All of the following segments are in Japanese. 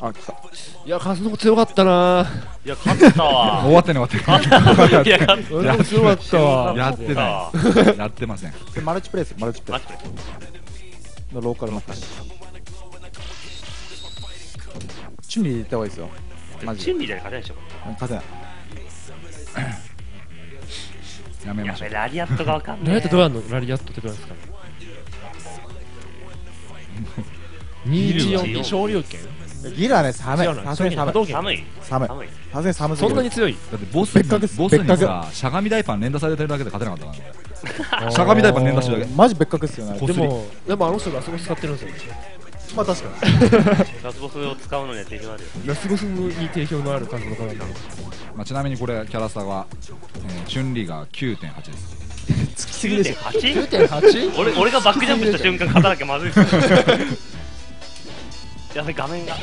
あ、来た。 いや、数の子強かったな。 いや、勝ったわ。 終わってね終わっていや、勝っ数の子強かったわ。 やってない。やってません。 でマルチプレイス、マルチプレイマジで。 スのローカルマッチ。チュンリーで行った方がいいですよ。マジで。 チュンリーじゃ勝てないでしょ。 勝てない。 やめましょう。 やべ、ラリアットがわかんラリない。 アットどうやんの？ラリアットってどうやんですか？214昇竜拳？ ギルはね、寒い。 違うなさすがに寒い。 波動拳。 寒い。 寒い。 寒い。 さすがに寒すぎる。 そんなに強い？ だってボス別格っすボスに別さ、しゃがみ大パン連打されてるだけで勝てなかったからね。しゃがみ大パン連打してるだけ。 マジ別格っすよね。 こすりでもあの人がラスボス使ってるんですよ。 まあ確かに。 ラスボスを使うのには定評あるよ。 ラスボスに定評のある数の子なんだ。 まあちなみにこれキャラ差がチュンリーが 9.8 です。 つきすぎでしょ。 9.8？ 9.8？ 俺がバックジャンプした瞬間勝たなきゃまずいっすよ。やべ、画面が。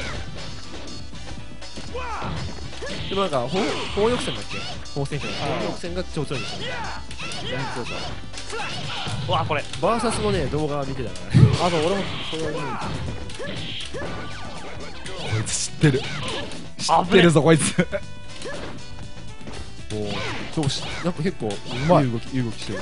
でもなんか砲翼戦だっけ？砲戦じゃない。砲翼戦が超強いんですよ。 うわ、これ。 バーサスのね動画見てたからね。 あと俺もそれを見に行っこいつ知ってる。知ってるぞこいつ。 そうし、なんか結構まいいい動きしてる。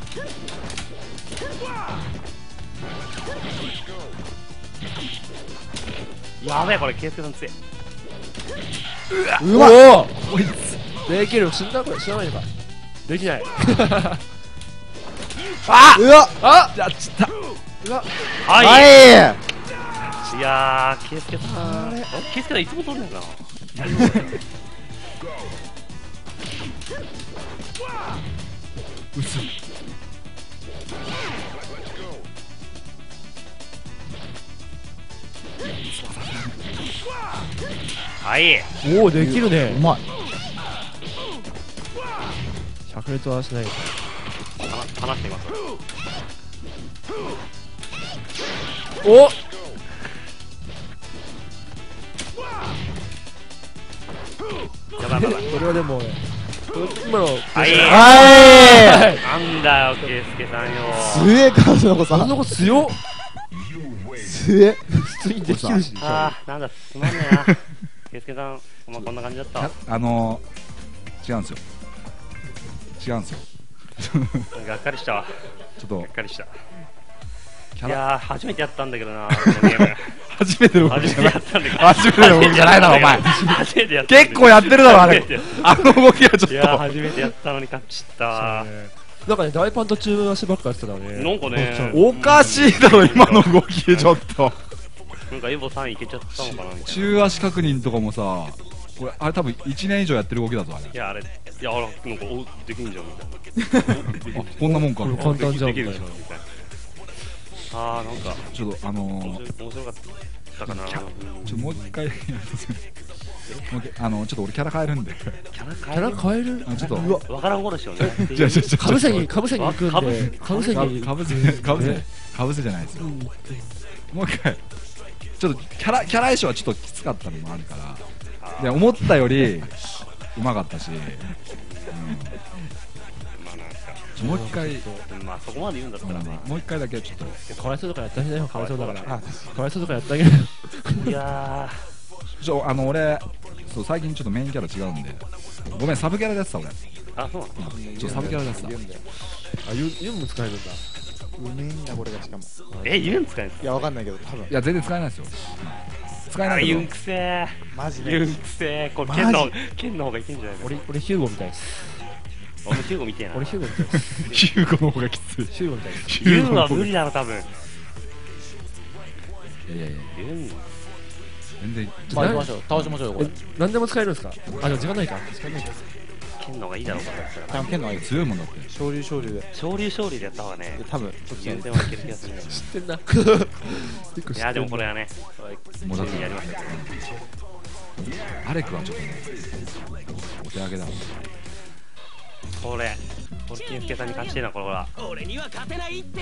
やべえ、これ、ケイスケさん強い。 うまい。 おこいつできる。死んだこれ知らないのか。できない。 うわあやっちった。 うわはい。 はいやー、ケイスケさん。ケイスケさんいつも取んねんかな。 うす。 はい。 おおできるねう。まい。 灼熱はしない。 話してみます。 おやばいやばいやばい。 これはでも今のはい。 はなんだよ、ケイスケさんよ。 い。すげえ数の子さん。 あの子強っ。 すげえ。 普通にできるし。 あー、なんだ、つまんねえな。ケイスケさん、まあ、こんな感じだった。 違うんですよ。違うんですよ。 がっかりしたわ。 ちょっとがっかりした。 キャラいやー、初めてやったんだけどな、このゲーム。 初めての動き初じゃない。 めてやったんだけど。 初めての動きじゃないだろお前。 初めてやったんだけど。 結構やってるだろあれ初めてやっ。 あの動きはちょいやー、 っ初めてやったのに勝っちったわ。 なんかね大パン途中足ばっかやってたからね。 なんかね、 とおかしいだろ今の動きちょっと。 なんかエボ3いけちゃったのかなみたいな。 中足確認とかもさ、これあれ多分1年以上やってる動きだぞあれ。 いや、あれ、いや、なんか、お、できんじゃんみたいな。 あこんなもんか。 これ簡単じゃんできるじゃんみたいな。あー、なんか、 ちょっと面白かったかな。 ちょっともう一回もう一回ちょっと俺キャラ変えるんで。 キャラキャラ変える。 ちょっとわからん頃でしょうね。 じゃあかぶせに行くんかぶで。かぶせに。 かぶせじゃないですよ。もう一回ちょっとキャラ相性はちょっときつかったのもあるからで思ったよりうまかったし、 まあなんか、 もう一回、 まあそこまで言うんだったらね。 もう一回だけちょっとかわいそうとかやってあげないよ。かわいそうだから。 あかわいそうとかやってあげる。 いや俺そう最近ちょっとメインキャラ違うんでごめんサブキャラでやってた俺。 ー、あ、そうなの。 ちょっとサブキャラでやってた。 あユンも使えるんだ。 うめえんだこれがしかも。 ユン使えんすいやわかんないけど多分。 いや全然使えないですよ。使えかないけどユンくせー。 マジで。 ユンくせー。これ剣の方がいけんじゃないの。 俺ヒューゴみたいです。 俺もヒューゴみてえな。 俺ヒューゴみたいです。 ヒューゴの方がきつい。 ヒューゴみたいです。 ユンは無理だろ多分。 いやいやいやユン。 全然まあ行きましょう。倒しましょうよこれ。 何でも使えるんですか。あでも時間ないか。時間ないか。 剣の方がいいだろうかだったら。 多分剣の方がいい。 強いもんだって。 昇竜昇竜で。 昇竜でやった方がね。 多分そっち全然はいける気がするね。 知ってんな。 いやでもこれはね、 もうだってやりますよ。 アレクはちょっとねお手上げだわ。 これ金助さんに勝ちてえなこれほら。 俺には勝てないって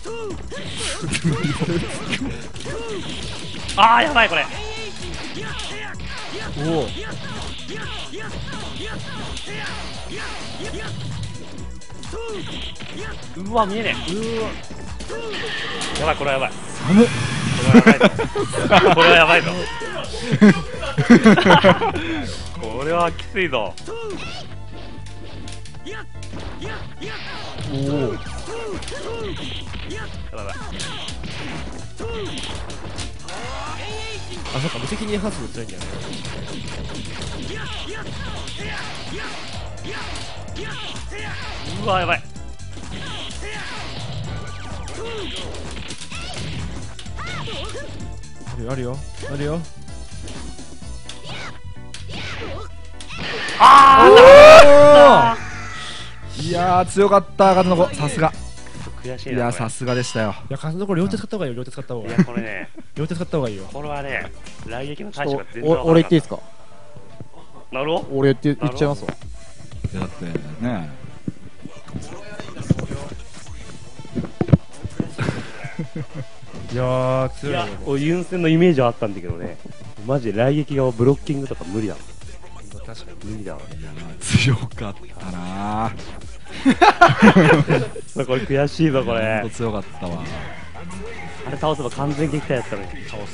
あーやばいこれ。 おおうわ見えねえ。うわやばいこれはやばい。 寒っ。 これはやばいぞ。これはきついぞ。 おおやばい。 あ、そっか無責任発動強いんだよね。 うわやばい。 あるよあるよ。 あいやー強かった数の子、さすが。 ー悔しいな。 いやさすがでしたよ。 いや数の子両手使った方がいいよ。両手使った方がいい。 いやこれね、 両手使った方がいいよ。 これはね、来撃の対処が全然お俺言っていいですか？ なるほど。 俺言っちゃいますわ。 いやだってね、 いやーいや強いよ。 俺ユンセンのイメージはあったんだけどね、マジで来撃がブロッキングとか無理だわ。 確か無理だわ。 強かったなこれ悔しいぞこれ。 ほんと強かったわ。 あれ倒せば完全撃退やったのに。 にそうだね。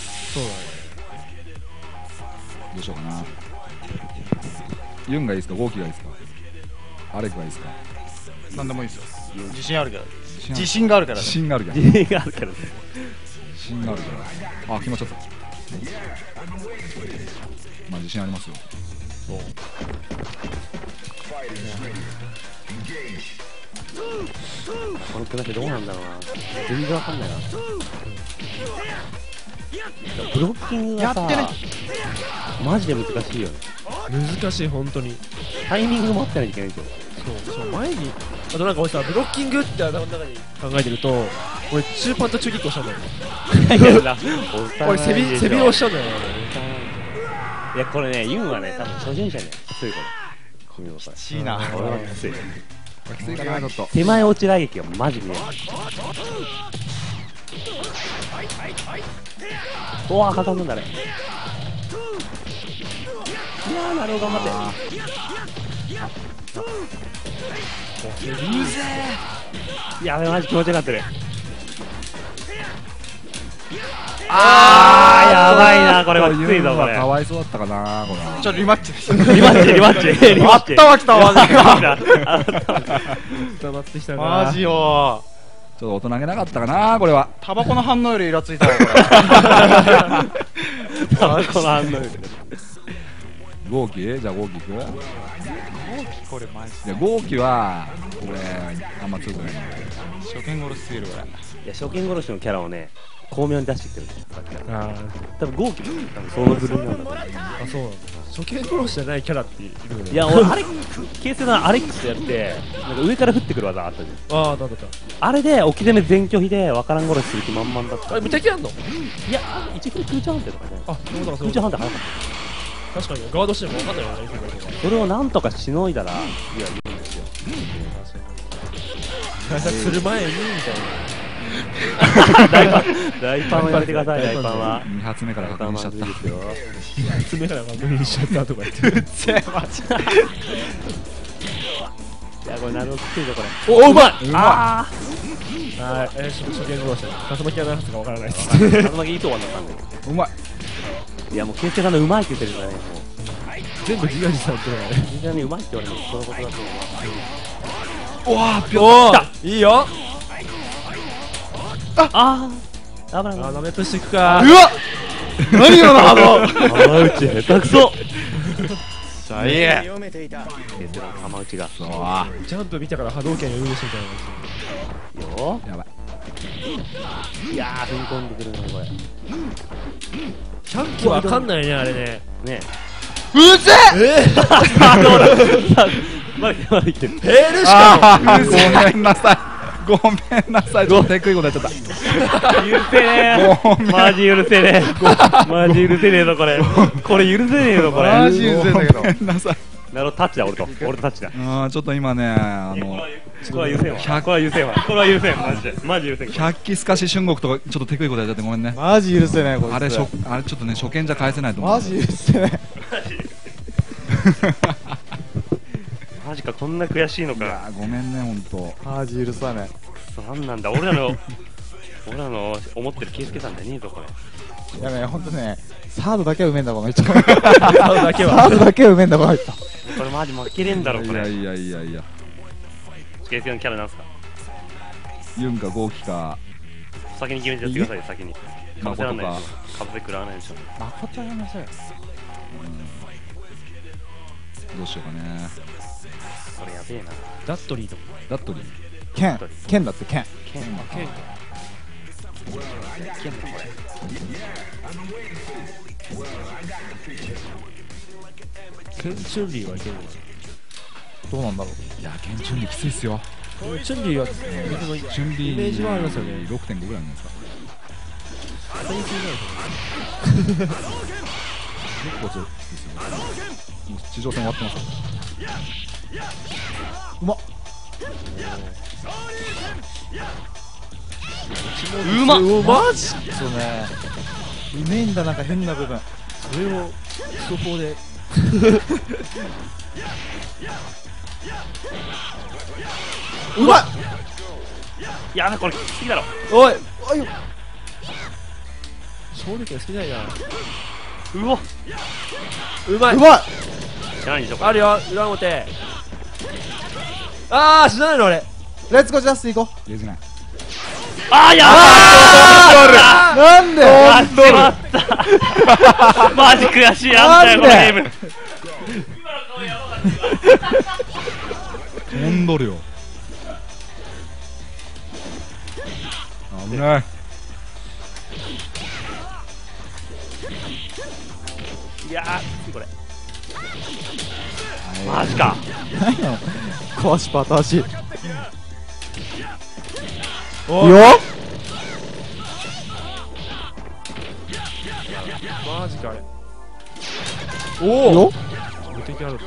どうしようかな。ユンがいいですか、ゴーキがいいですか、アレクがいいですか。 なんでもいいですよ。自信あるから。 自自信があるからね。 自信があるから。 自信があるからね。 自信があるから。あ、決まっちゃった。まあ自信ありますよ。 この組み合わせどうなんだろうな。全然わかんないな。ブロッキングがさ、マジで難しいよね。 難しい本当に。 タイミング持ってないといけないんですよ。 そう前にあとなんか俺さブロッキングって頭の中に考えてると俺中パンと中キックをしたんだよ。俺背びろをしたんだよね。 いやこれね、ユンはね多分初心者ね、そういうこと。きついな。 これはきつい。 きついかなちょっと。 手前落ち来撃がマジ見えない。うわーかかんだんだね。いやーなるほど頑張って。やべマジ気持ちよかったる。あーやばいな、これはきついぞこれ。 かわいそうだったかなこれ。 ちょっとリマッチです。 リマッチリマッチリマッチ。 あったわ来たわ。 溜まってきたな。 マジよ。 ちょっと大人げなかったかなこれは。 タバコの反応よりイラついたわこれ。 タバコの反応。 ゴーキじゃあゴーキいく。 これマジいやゴーキはこれあんま強くないんで。 初見殺しすぎるこれ。 いや初見殺しのキャラをね巧妙に出してきてるんですよさっきから。 あ多分ゴーキも多分その部類なんだと思う。 あそうなんだ。初見殺しじゃないキャラっているよね。 いや俺あれ形成のアレックスやってなんか上から降ってくる技あったじゃん。 ああなんだった。 あれで置き攻め全拒否で分からん殺しする気満々だった。 あれ無敵あんの？ いや一撃空中判定とかね。 あそうだそう空中だ。 判定早かっ確かにガードしても分かんないよね。 た。それをなんとかしのいだらいやいいんですよ。 対策する前にみたい大パンはやめてください。大パンは 2発目から確認しちゃった。 大パンはまずいですよ。 な。爪からが無理にしちゃったとか言って。 いやこれなるほどきついぞこれ。 おうまい。 あはい初見殺し。竜巻が何発か分からないです。 あ竜巻いいとこになったんだけど。 うまい。 いやもうケンセイさんのうまいって言ってるからね。もう全部自画自賛ってのはね。 非常にうまいって言われるのそのことだと思う。 おわぴょおーいいよ。 ああ危ない危ない。 あダメとしていくか。 うわ。何よなハード。 浜内下手くそ。 さあいい。 ケンセイの浜内がそうジャンプ見たから波動拳余裕してみたいな。 よやばい。 いやー踏み込んでくるねこれ。 100機わかんないねあれね。 ねうぜえまだ来てる。 えールしかも。 ごめんなさい。ごめんなさい。ちょっと手食いことやっちゃった。 許せねごめんえ。マジ許せねえ。マジ許せねえぞこれ。これ許せねえぞこれ。 マジ許せんだけど。 ごめんなさい。 なるほど、タッチだ、俺とタッチだ。 ちょっと今ね、 これは優先は。これは優先は。これは優先、マジで。マジ優先。 百鬼すかし春国とかちょっとテクいことやっちゃってごめんね。 マジ許せないこいつ。 あれちょっとね初見じゃ返せないと思う。 マジ許せない。 マジか、こんな悔しいのいか。 やごめんねほんと。 マジ許さない。 なんなんだ、俺らの思ってるケイスケさんじゃねえぞ、これ。 いやね、ほんとね、サードだけはうめえんだこの人。 サードだけはサードだけはうめえんだこの人。 これマジ負けれんだろ、これ。 いやケイスケのキャラなんすか。 ユンかゴーキか先に決めてやってくださいよ、先に。かぶせらんないでしょ。かぶせ食らわないでしょ。 誠やめなさい。 どうしようかね。 これやべえな。 ダットリーとダットリーケンだってケン。 ケンか、これ。 ケンチュンリーはいけるのかどうなんだろう。 いやケンチュンリーきついっすよ。 な。チュンリーはチュンリーイメージはありますよね。 6.5 ぐらいなんですか。 最近ない結構強いですよ。もう地上戦終わってますよ。 うまっ。 うまっ。 マジそうね。うめえんだ、なんか変な部分。 それをスト4でうまい。 やべ、これきつすぎだろ。 おいおい。 勝利権好きないな。 うわ、 うまい。 うまい。 知らないでしょ、これ。 あるよ、裏表。あー、知らないのあれ。 レッツゴージャスティ行こ入れずない。 あー、やう。なんで。 ばー。しまったマジ悔しい、あんたよ、このゲーム。 飛んどるよ。危ない。 いやー、これ。マジか。 何やの壊しパターシ。 およっ。 マジかあれ。 よっ。 無敵ある。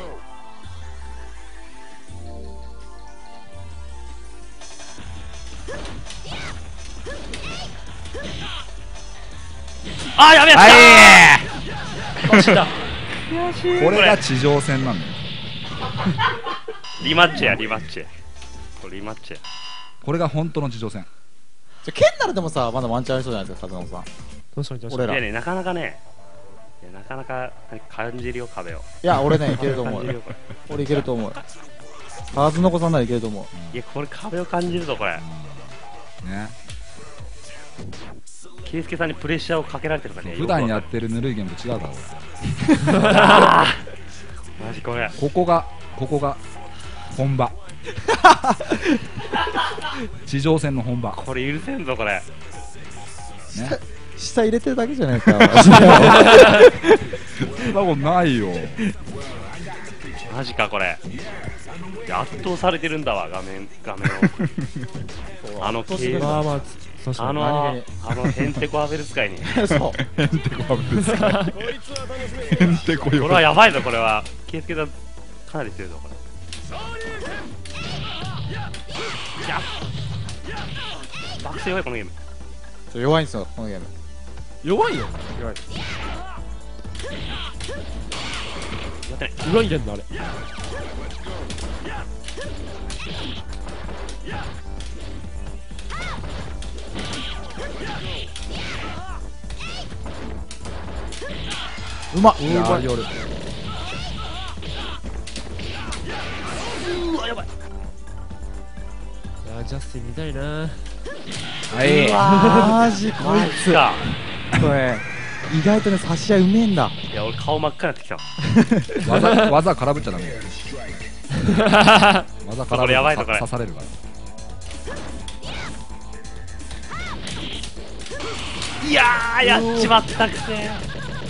あー、やべえ。 マジだ。 これが地上戦なんだよ。 リマッチや、リマッチ。これリマッチや。 これが本当の地上戦。 じゃケンならでもさ、まだワンチャンありそうじゃないですか、風間さん。 どうしたのどうしたの。 俺ら。いいやね、なかなかね、いやなかなか感じるよ、壁を。 や、俺ね、いけると思うよ。 感じるよ、これ。 俺いけると思う。カズノコさんならいけると思う。 いや、これ壁を感じるぞ、これ。 ね。 ケイスケさんにプレッシャーをかけられてるからね。 普段やよってるぬるいゲームと違うからくわかる。あーマジこれ。 俺。ここが本場。地上戦の本場。 これ許せんぞ、これ。 ね。 下入れてるだけじゃないか。 そんなことないよ。 マジか、これ。いや圧倒されてるんだわ、画面を。あのケイまあまあ、確かに。 ヘンテコアベル使いに。 そう。 ヘンテコアブルスか。ヘンテコよ。 これはやばいぞ、これは。ケイスケさん、かなり強いぞ、これ。いや爆性弱い、このゲーム。 弱いんですよ、このゲーム。 弱いよ。 弱い。やってない。 裏に出んのあれ。 うまっ。 うまい。 夜。 うわ、やばい。 いや、ジャスティン見たいな。 はい。 マジこいマジつ。 か。 これ、意外とね、差し合いうめえんだ。 いや、俺顔真っ赤になってきた。 技空振っちゃダメ。技空これやばいぞ、 振これ。 刺されるから。 いやー、やっちまったくせー。や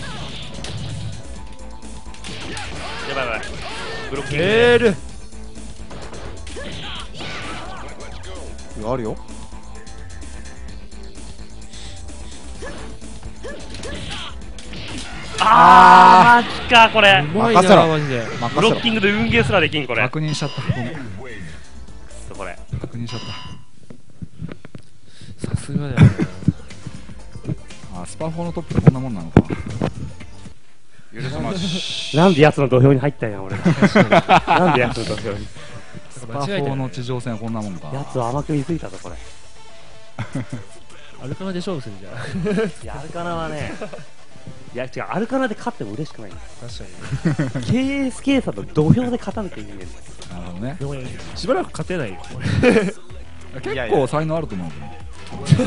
ばいやばい。ブロッキング。 エール。 あるよ。 マジかこれ。 うまい任せろなマジで。 任ブロッキングで運ゲーすらできんこれ。 確認しちゃった。ごめん。 これ。 確認しちゃっさすがだよな。 た。あ、スパ4のトップってこんなもんなのか。許します。 なんで奴の土俵に入ったんや俺。なんで奴の土俵に。 スパ4の地上戦はこんなもんか。 奴を甘く見すぎたぞこれ。 アルカナで勝負するんじゃん。 いやアルカナはね。いや違うアルカナで勝っても嬉しくないんだよ。 確かに。 KSK さんと土俵で勝たなきゃいけないんだよ。 なるほどね。 でもしばらく勝てないよ。 結構才能あると思うけど。 うる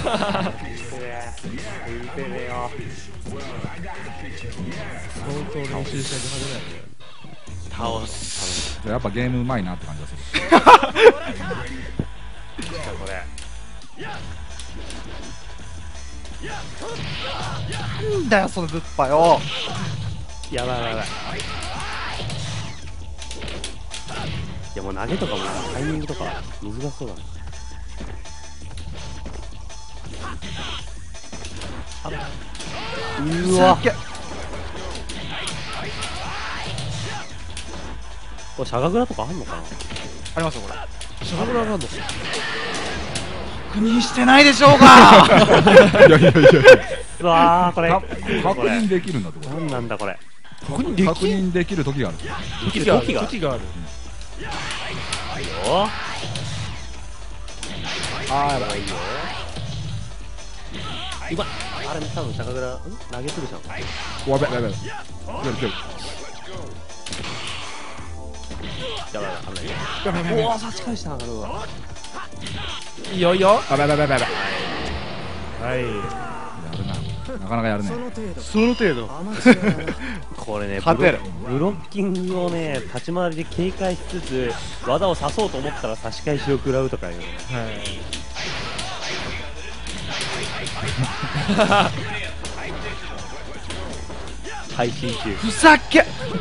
せえねよ。 相当練習しないと勝てないよ。 倒す。 やっぱゲームうまいなって感じがする。 これ。 なんだよそのグッパよ。 やばいやばいやばい。いやもう投げとかもタイミングとか難しそうだな。うわ。これシャガグラとかあんのかな。 ありますよこれ。 シャガグラがあんの。 確認してないでしょうか。 いやいやいや。 うわーこれ確認できるんだってこなんなんだこれ。 確認れ。確認できる時がある。 時がある時がある。 いいよ。 あーやばい。 いいよ。うまい。あれ多分シャガグラ投げするじゃん。 やべやべやべ。 やばい危ないよ。おお差し返したなるわ。 いいよいいよ。 やべやべやべやべ。 はい。 やるな。なかなかやるね。 その程度。 これね勝てるブロッキングをね立ち回りで警戒しつつ技を刺そうと思ったら差し返しを食らうとかいう。 はい。 配信中。 ふざけ。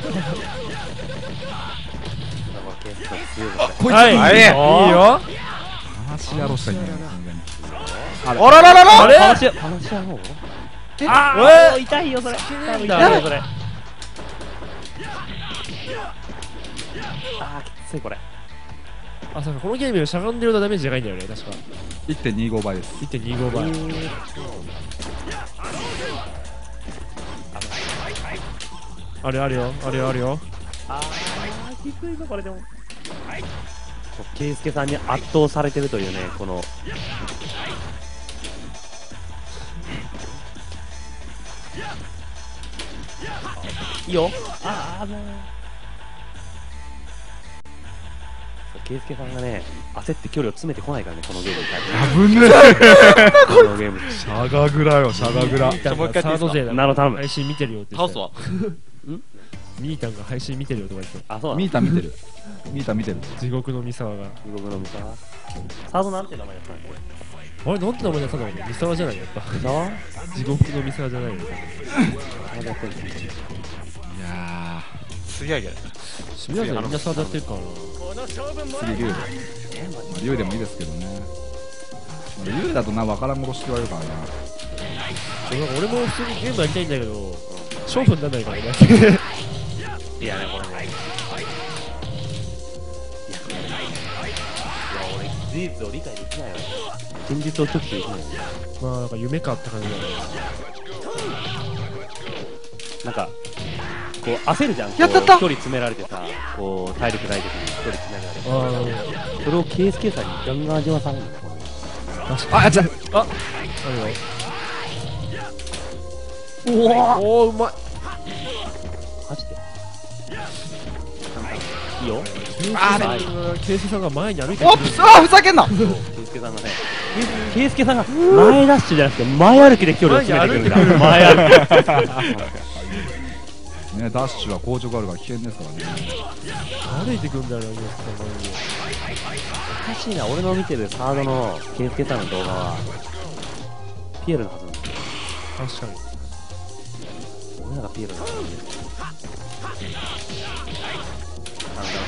こいつはい。 はいいいよ。 話やろうしたいんだよね。 あらららら。 あれ話し合おう。 あ痛いよそれ。多分だ痛いよそれ。きついこれ。 あ、そうか、このゲームはしゃがんでるとダメージでかいんだよね、確か。 1.25 倍です。 1.25 倍。あれあるよ、あれあるよ。 きついぞこれでも。ケイスケさんに圧倒されてるというねこの。いいよ。もう。ケイスケさんがね焦って距離を詰めてこないからねこのゲームに対して。 危ねえ。 このゲーム。 シャガグラよ、シャガグラ。 ミータンがサード勢だ。 なる頼む。 配信見てるよって言ってたよ。ミータンが配信見てるよとか言ってた。 あそうなの。 ミータ見てる。ミータ見てる。 地獄のミサワが。 地獄のミサワ。サードなんて名前だったのこれ。 あれ、なんて名前だったんだろうね。ミサワじゃないやっぱ。 ミサワ。 地獄のミサワじゃないよ。 サードやってんの。 いやすげえけど。 渋谷さんみんなサードやってるからな。 次竜で。まあ竜でもいいですけどね。竜だとな、わからんことして言われるからな。 なんか俺も普通にゲームやりたいんだけど、勝負にならないからね。 いやねこれね。いや俺事実を理解できないよ。現実を直視できない。 まあなんか夢かって感じだよね。 なんかこう焦るじゃん。 やったった距離詰められてさ、こう体力ない時に距離詰められて。 あそれを KSK さんにガンガン味わされるの。 あ、じゃあ、あるよ。おお、うまい。 マジで。いいよ。 ケイスケさんが前に歩いておっくる。 あふざけんな。 KSK さんがね、KSK さんが前ダッシュじゃなくて前歩きで距離を詰めてくるんだ。前歩き。 ね、ダッシュは硬直あるから危険ですからね。 歩いてくんだよな、ケイスケさんおかしいな、俺の見てるサードの KSK さんの動画はピエールのはずなんだよ。 確かに。 俺らがピエールのはずなんだよ。なんだろ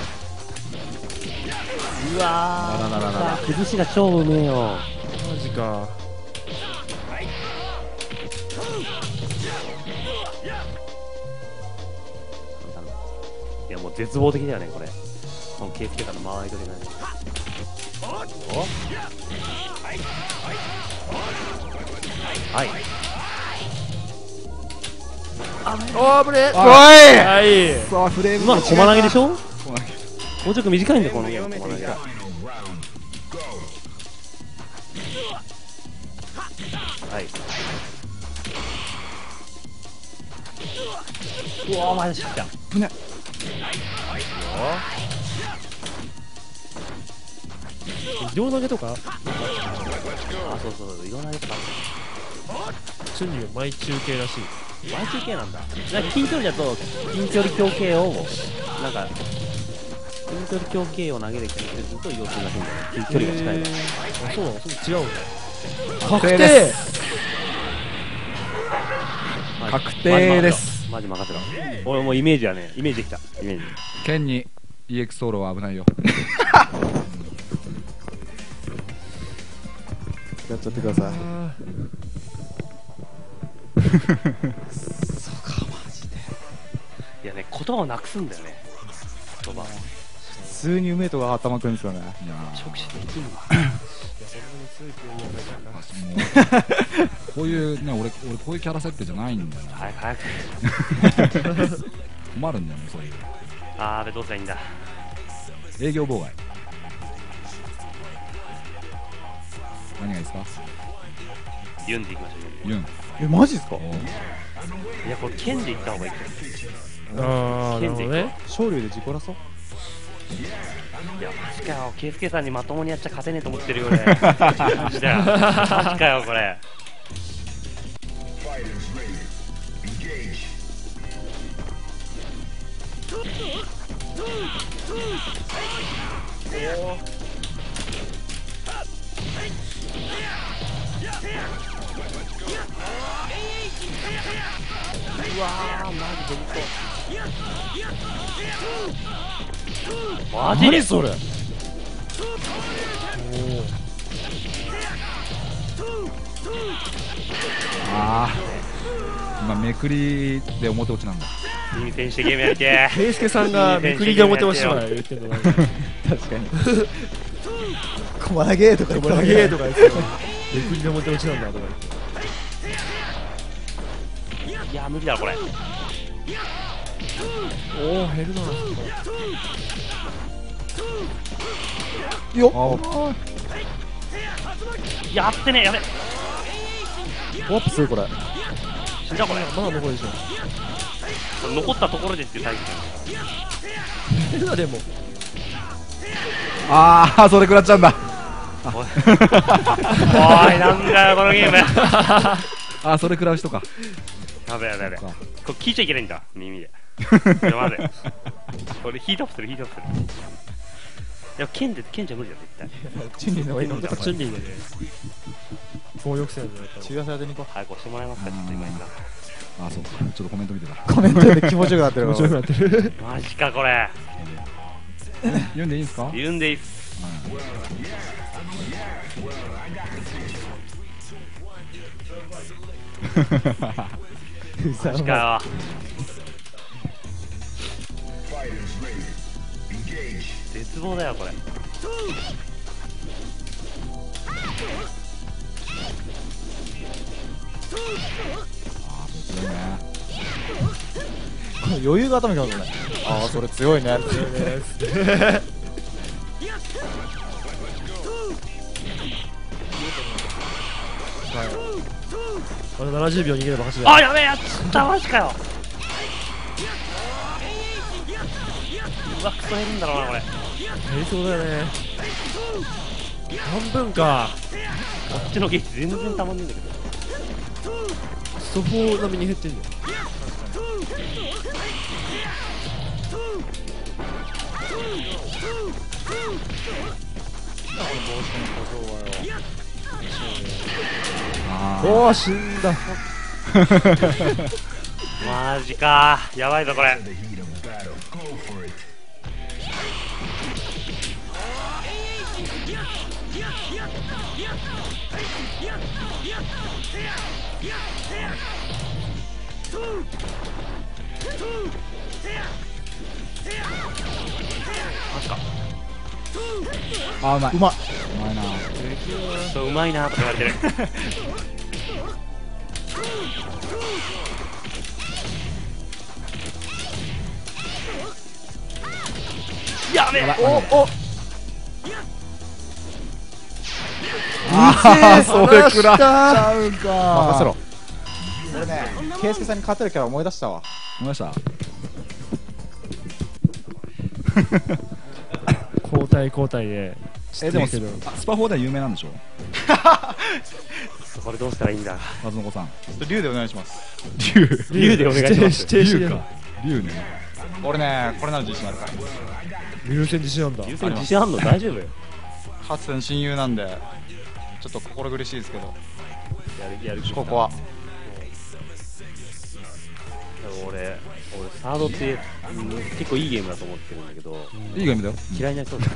う。うわー、崩しが超うめえよ。 マジか。 いやもう絶望的だよねこれ。このケースケさんの間合い取りがね。おはい。 おー、危ねえ。 おいはい。 さあフレーム今の駒投げでしょ。も駒投げうちょっと短いんだよこのゲーム駒投げ。はい。うわーマジで来た。 危ね両投げとかあ、そうそうそう、いろんなやつがある。 チュンリーは毎中継らしい。 毎中継なんだ。なんか近距離だと近距離強系をなんか近距離強系を投げる気がすると移動するらしいんだよ。近距離が近いから。 あ、そうなの？それ違うんだ。 確定定。 確定です。 マジ任せろ。俺もうイメージはね、イメージできた。イメージ。 剣に EX ソロは危ないよ。 やっちゃってください。 いやね、言葉をなくすんだよね。言葉。 普通にうめえとが頭くるんですよね。 いやー直視できんわ。 こういうね、俺こういうキャラ設定じゃないんだよな。 早く早く。 困るんだよね、そういうあーべどうしたらいいんだ。 営業妨害。何がいいですか？ ユンでいきましょう。 ユン。 え、マジっすか？ おういやこれ剣でいった方がいい。 あー、なるほどね。 昇竜で事故らそう。 いやマジかよ。ケイスケさんにまともにやっちゃ勝てねえと思ってるよ俺。マジだよ。マジかよこれ。うわーマジでマジで何それ？ あー、今めくりで表落ちなんだ。 耳栓してゲームやりてケイスケさんがめくりで表押しは言ってんのなんか。 確かに。駒投げとか言って投げとか言ってたのにめくりで表押しなんだとか言って。 ー。いや無理だこれ。 おお、減るな。 よっ。 あやってねやべ。 ワップするこれ。 死んだこれ。 まだ残るでしょ。 これ残ったところでっていうタイプ減るなでも。 あー、それ食らっちゃうんだ。 おいなんだよこのゲーム。 あー、それ食らう人か。 やべやべやべ。 そっかこれ聞いちゃいけないんだ耳で。いやまずい。これヒートアップするヒートアップする。いや剣じゃ無理だ絶対。 チュンリーの方がいいのかやっぱチュンリーでね。強力性なんじゃないかな。 中和されてに行こ早く押してもらえますかちょっと今いいか。 あー、そうか。ちょっとコメント見てた。 う。コメントで気持ちよくなってる。 気持ちよくなってる。 マジかこれ。 ユンでいいですか？ 言うんでいいっす。マジかよ。絶望だよこれ。 あー、それ強いね。 この余裕が頭にきますね。ああ、それ強いね。 まだ70秒逃げれば勝ちだ。 あやべえやっちったマジかよ。うわクソ減るんだろうなこれ。 やりそうだよね。半分か。 こっちのゲージ全然たまんねえんだけど。 スト4並みに減ってんじゃん。 あー、 おお、死んだ。 マジかやばいぞこれ。 あ、うまい。 うまい。 うまいな。 そううまいなとか言われてる。やべえ。 おああ、それ食らっちゃうか。 任せろ。俺ね、ケイスケさんに勝てるキャラ思い出したわ。 思いました。 交代で。 でもスパ4では有名なんでしょ？ これどうしたらいいんだ。 松本さん。 ちょっと竜でお願いします。 竜でお願いします。 指定して竜か。竜ね。 俺ね、これなら自信あるから。 竜戦自信あんだ。 優先自信あんの大丈夫よ。 かつての親友なんで、ちょっと心苦しいですけど、 やるここは。 俺サードって結構いいゲームだと思ってるんだけど、 いいゲームだよ。 嫌いな人だ。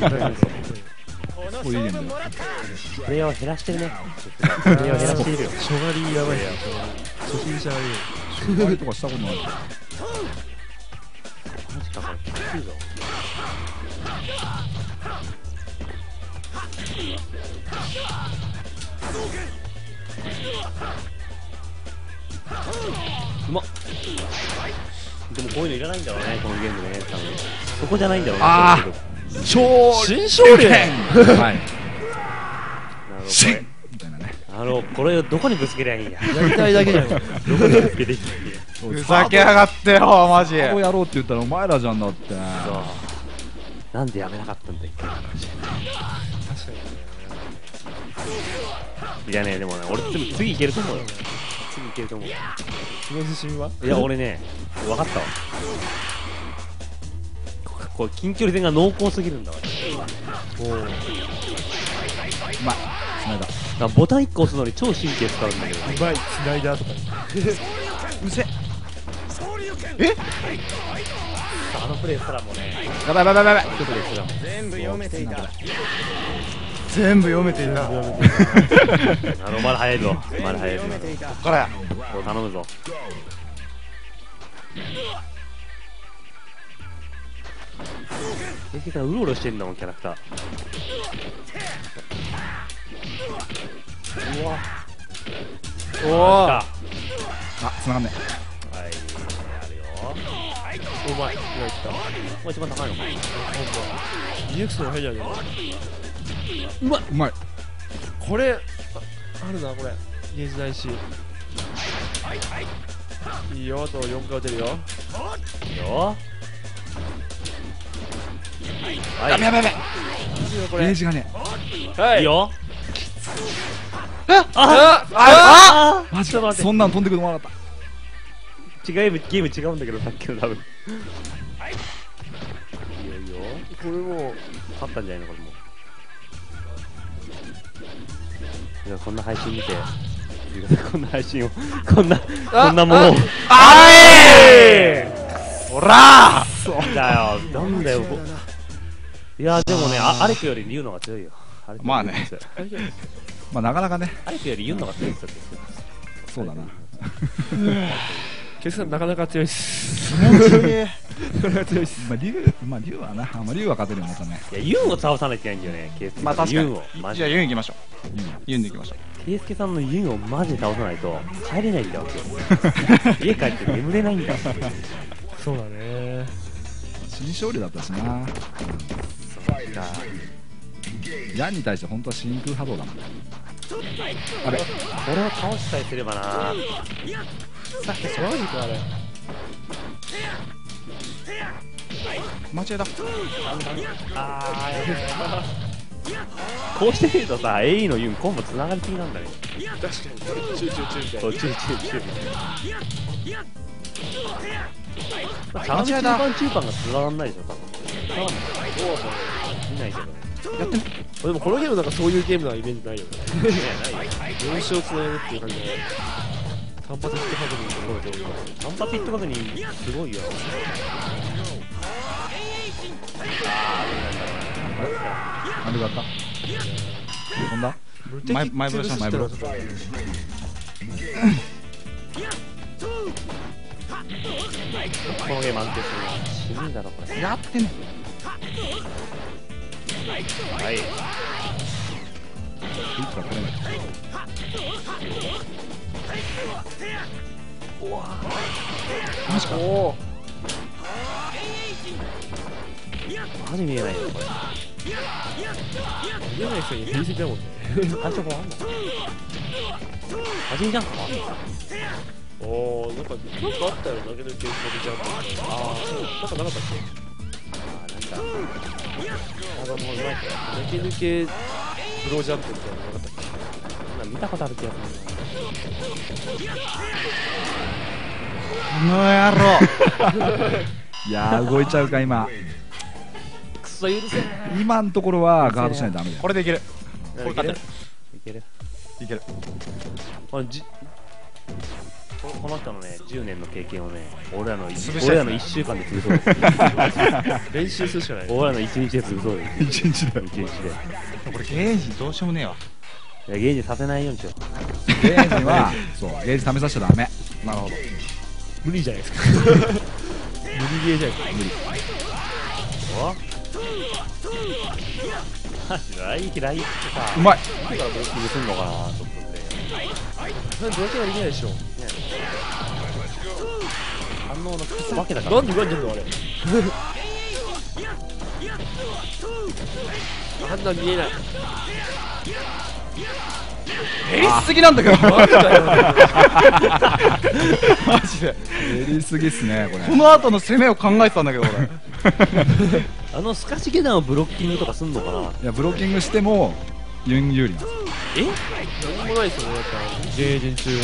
こういうゲームだよ。 プレイヤーを減らしてるね。プレイヤーを減らしているよ。 初狩りやばいや初心者がいい。 初狩りとかしたことない。 マジかこれきついぞ。うまっ。でもこういうのいらないんだろうね、このゲームね、多分そこじゃないんだろうね。 あ超新勝利はい。 なるほシンみたいなね。 どこれをどこにぶつけりゃいいんや。 やりたいだけじゃん。 どこにぶつけていいんや。 ふざけやがってよ、マジ。 こうやろうって言ったらお前らじゃんだって。 そうなんでやめなかったんだ一回。 確かに。 いやね、でもね、俺次いけると思うよ。次いけると思う。 その自信は？ いや、俺ね、分かったわ。これ近距離戦が濃厚すぎるんだわ。 おお。 うまい。つないだ。 なんかボタン1個押すのに超神経使うんだけど。 うまいスライダーとかに。 うせ。 あのプレイすらもね、 やばいやばいやばいやばい。 プレイすらも。 全部読めていた。全部読めていた。こまだ早いぞ。まだ早いぞ。 っからや。 お頼むぞ。結局うろうろしてんだもん、キャラクター。 おお。 あ、 繋がんねはい、あるよ。 うまい。 もう一番高いのかな。 EX のヘリアで。 うまい。 うまい。 これあるなこれ。ゲージないし。いいよ、あと4回打てるよ。 いいよ。はい。 やべやべやべ。 いいよこれ。 ゲージがね。 はいいよ。 マジちょっと待ってそんなん飛んでくると思わなかっゲーム違うんだけど、さっきの多分。いいよいいよ。 これもう勝ったんじゃないのこれもう。いや、こんな配信見て。こんな配信を、こんなものを。 ほらだよ、なんだよ。いや、でもね、アレクよりリュウのが強いよ。 まあね。 まあなかなかね。 アレクよりユンのが強いですよ。 そうだな。 決算なかなか強いっす。 気持ちいい。 なかなか強いっす。 まあ竜はな。まあ竜は勝てるよまたね。 いや、ユンを倒さないといけないんだよね、ケイスケ。 まあ確かにユンを。マジじゃあで。 ユン行きましょう。ユンで行きましょケイスケさんのユンをマジで倒さないと帰れないんだわ、今日。家帰って眠れないんだわ。 そうだね。 新勝利だったしな。ヤンに対して本当は真空波動だもん。あれこれを倒しさえすればな。 さっきそらじかあれ。 う。間違えた。 こうしてみるとさ、AE のユンコンボつながりすぎなんだね。 確かに。チューチューチューみたいそう、チューチューチューみたいな。チャンチューパンチューパンがつながんないでしょ、多分。つながんない。見ないけどね。 な。でもこのゲームなんかそういうゲームなイメージないよね。 ねないよ。 4勝つなげるっていう感じで。単発ヒットハグにすごいと思う。 単発ヒット確認すごいよ。 なんでだった飛んだ前ブロした前ブロこのゲーム安定するな。死ぬんだろこれ。 やってんのはい。 いつか取れない。 マジか。 マジ見えないよこれ。 見えない人に変身だもんね。 感触あんの？初めじゃんか。 おー、なんかあったよ、投げ抜け、ジャンプ。あー、そう、なんかなかったっけ？ あー、なんか体もうまいか投げ抜け、ブロージャンプみたいなのなかったっけ？ ら。見たことある気がすこの野郎。 いやー動いちゃうか今。 る。くそ許せない。 今のところはガードしないとダメだよ。 これでいける。 これ勝てる。 いける。 いける。 この人のね、10年の経験をね、俺らの潰したい 1週間で潰そうです。 練習するしかない。 俺らの1日で潰そうです。 一日で。 1日で。 これゲージどうしようもねえわ。 いや、ゲージさせないようにしよう。 ゲージはそうゲージ試させちゃダメ。 なるほど。 無理じゃないですか。無理ゲーじゃないですか。無理。 おマジライってさ、 うまい。 だからブロッキングすんのかなと思って。 なんでどうやってもできないでしょ。 反応のクソわけだから。 なんで言われてんのあれ。あんな見えない。 減りすぎなんだけど。 マジかよ。 マジで。 やりすぎっすねこれ。 この後の攻めを考えてたんだけど俺。 あのスカシゲダンをブロッキングとかすんのかな。 いやブロッキングしてもユン有利なんですよ。 え？ 何もないですよね、だってゲージ中は。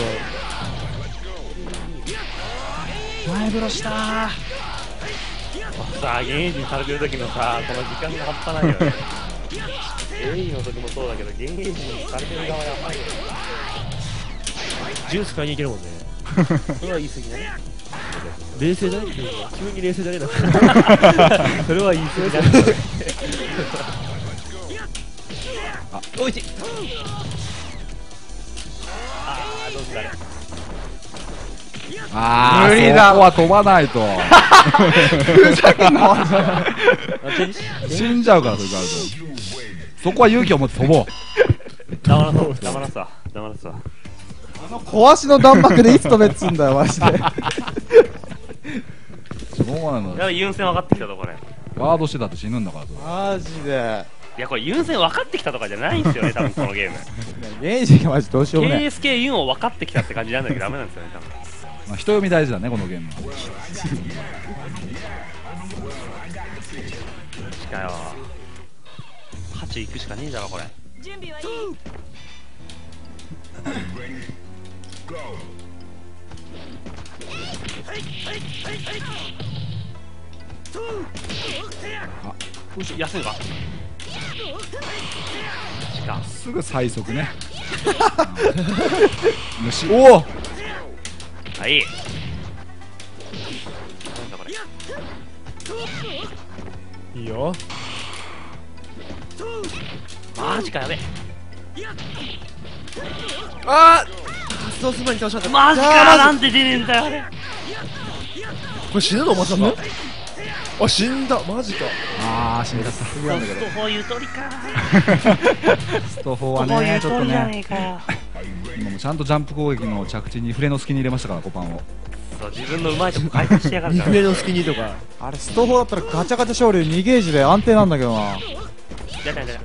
前風呂したー。 さあ、ゲージにされてる時のさ、この時間が半端ないよね。エイの時もそうだけど、ゲージにされてる側やばいよね。 ジュース買いに行けるもんね。 それは言い過ぎだね。 冷静じゃない？急に冷静じゃねえな。 それは言い過ぎだね。 あ、おいしい。 あー、どうすかね。 あー無理だそこは飛ばないとふざけんな。 死んじゃうからそれがあると。そこは勇気を持って飛ぼう。 黙らそう、黙らすわ、黙らすわ。 壊しの弾幕でいつ飛べっつんだよマジで。 そうなの。 やばい、優先分かってきたとこれ。 ガードしてたって死ぬんだからそれ。 マジで。 いや、これ優先分かってきたとかじゃないんですよね、多分このゲーム。 ゲージがマジどうしようもね KSK ユンを分かってきたって感じなんだけどダメなんですよね、多分。 まあ人読み大事だねこのゲームは。 しかよ。8行くしかねえだろ、これ。 準備はいい？ よし、休むか。しか。 すぐ最速ね。虫。 おお。 はい。なんだこれ。 いいよ。 マジか、やべ。 あー、発動する前に倒しちゃった。 マジか、なんで出ねえんだよ、あれ。 これ死ぬのまさか。あ、死んだ。マジか。 あー死んじゃった。 すぎなんだけど。 ソフト4ゆとりか。 スト4はソフト4 ねちょっとゆとりじゃねねえかよ。 今もちゃんとジャンプ攻撃の着地に触れの隙に入れましたからコパンを。 そう、自分のうまいとこ解説してやがるから。 リフレのスキニーとか。 あれスト4だったらガチャガチャ勝利2ゲージで安定なんだけどな。 やだやだや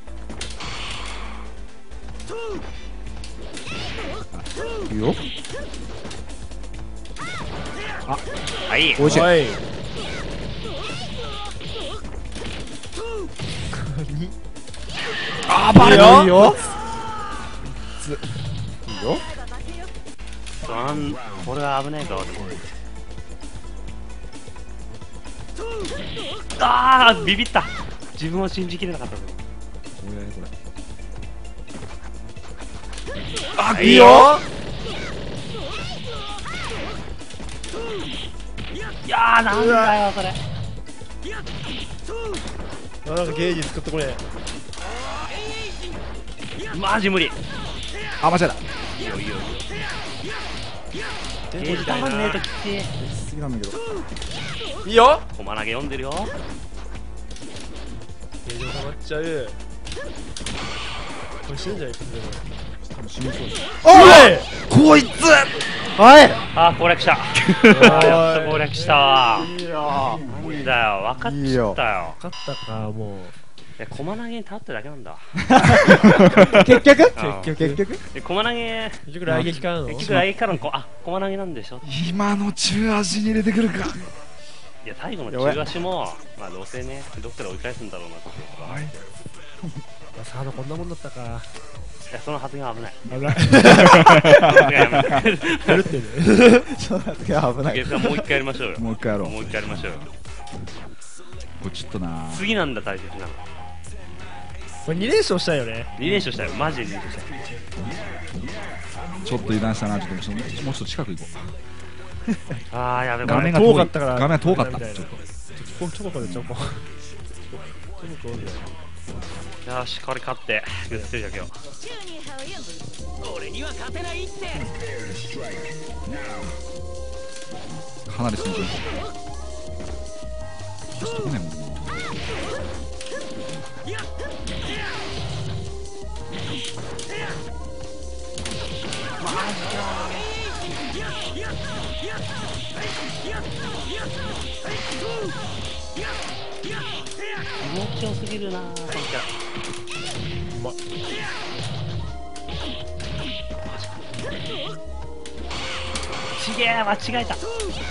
いいよ。 だ。はい。 おいしい。 おい。 あーバレた。いいよ。 これは危ないぞ。あー、ビビった。自分を信じきれなかったぞ。 あ、 いいよ。いやー、なんだよ、それ。 あ、なんかゲージ作ってこれ。 マジ無理。 あ間違えた。 いいよいいよ。 天候時代たまんねえとな。 きて好きなんだけど。 いいよ。 駒投げ読んでるよ。 形状溜まっちゃう。これ死ぬんじゃないか。 多分死にそうです。 こいつはいあー攻略した。あーやっと攻略したわ。 いいよなんだよ分かっちゃったよ。 勝ったか、もう。 いや駒投げに立ってるだけなんだ。 結局あー結局で駒投げ結局来撃からの結局来撃からの駒投げなんでしょ。 今の中足に入れてくるか。 いや最後の中足もまあどうせねどっかで追い返すんだろうなっていうか。 はい。 サードこんなもんだったか。 いやその発言は危ない。 危ない。 さすがやめて狂ってる。 ちょっと待って、危ない。 ゲスはもう一回やりましょうよ。 もう一回やろう。 もう一回やりましょうよ。 これちょっとな。 次なんだ大切なの。 これ2連勝したいよね。 2連勝したよマジで2連勝したよ。 ちょっと油断したな。ちょっともうちょっと近く行こあーやべう。 これ画面が遠遠かったから画面が遠かった。 みたいなちょっと。 ちょこでちょこ。ちょこで。 よーしこれ勝ってグッズるだけよ。 離れすぎてる。ちょっとねもう。 気持ちよすぎるなーこのキャラ。 うまっ。 ちげー間違えた。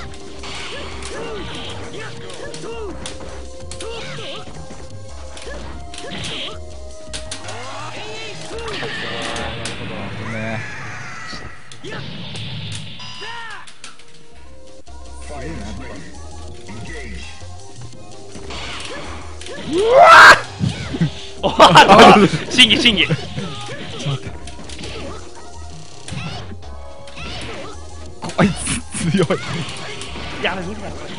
ね。 おわ審議審議。 こいつ強い。 やべ無理だこ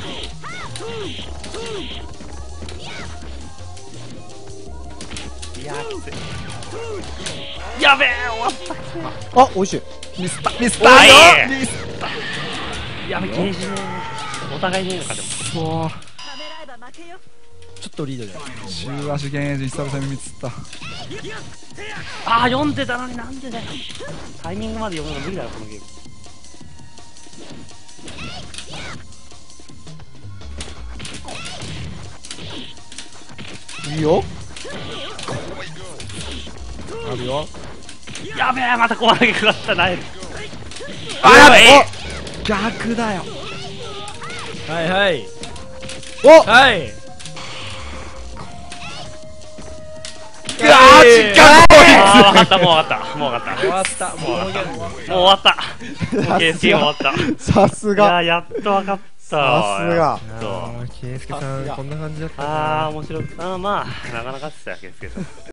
れ。いやーきつい。やべえ終わった。 あ、美味しい。 ミスったミスっおいたミスった。 やべゲージねーお互いねえのかでも。 そう。 ちょっとリードじゃない。 中足現役久々にミスった。 あー読んでたのになんでだよ。タイミングまで読むの無理だよこのゲーム。 いいよ。 あるよ。 やべえまたこま投げかかったなえる。 あやべえ逆だよ。 はいはい。 おはい。 うわー違う。 あー分かったもう分かったもう分かった終わった。もうこのゲーム終わっもう終わったもうゲーム終わったいさすが。 ややっと分かったさすが。 た。 そうケイスケさんこんな感じだったな。 ああ面白い。あーまあなかなかっすよケイスケさん。